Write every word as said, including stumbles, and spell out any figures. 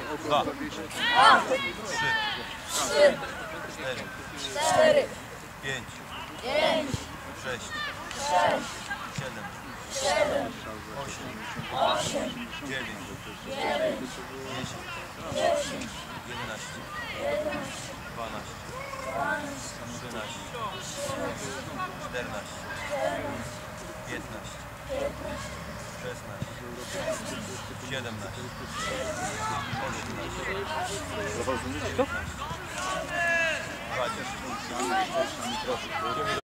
dwa, trzy, cztery, pięć, sześć, siedem, osiem, dziewięć, dziesięć, jedenaście, dwanaście, trzynaście, czternaście, piętnaście, szesnaście, siedemnaście, osiemnaście, dziewiętnaście, dwadzieścia.